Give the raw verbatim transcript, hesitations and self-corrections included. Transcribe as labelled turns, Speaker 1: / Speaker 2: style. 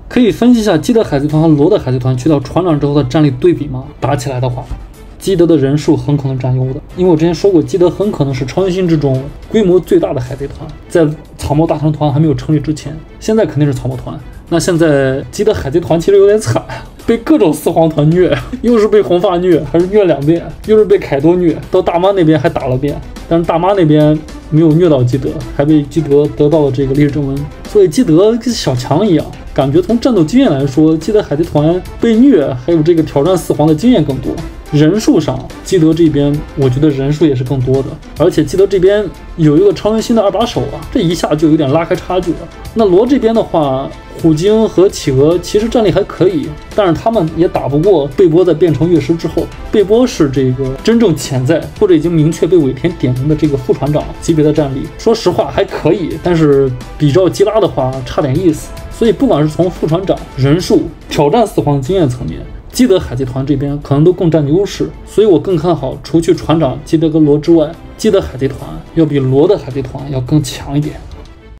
Speaker 1: 可以分析一下基德海贼团和罗德海贼团去掉船长之后的战力对比吗？打起来的话，基德的人数很可能占优的，因为我之前说过，基德很可能是超新星之中规模最大的海贼团，在草帽大藤团还没有成立之前，现在肯定是草帽团。那现在基德海贼团其实有点惨，被各种四皇团虐，又是被红发虐，还是虐两遍，又是被凯多虐，到大妈那边还打了遍，但是大妈那边没有虐到基德，还被基德得到了这个历史正文，所以基德跟小强一样，感觉从战斗经验来说，基德海贼团被虐还有这个挑战四皇的经验更多。人数上，基德这边我觉得人数也是更多的，而且基德这边有一个超人星的二把手啊，这一下就有点拉开差距了。那罗这边的话，虎鲸和企鹅其实战力还可以，但是他们也打不过贝波在变成月狮之后。贝波是这个真正潜在或者已经明确被尾田点名的这个副船长级别的战力，说实话还可以，但是比照基拉的话差点意思。所以不管是从副船长、人数、挑战四皇的经验层面，基德海贼团这边可能都更占优势，所以我更看好除去船长基德跟罗之外，基德海贼团要比罗的海贼团要更强一点。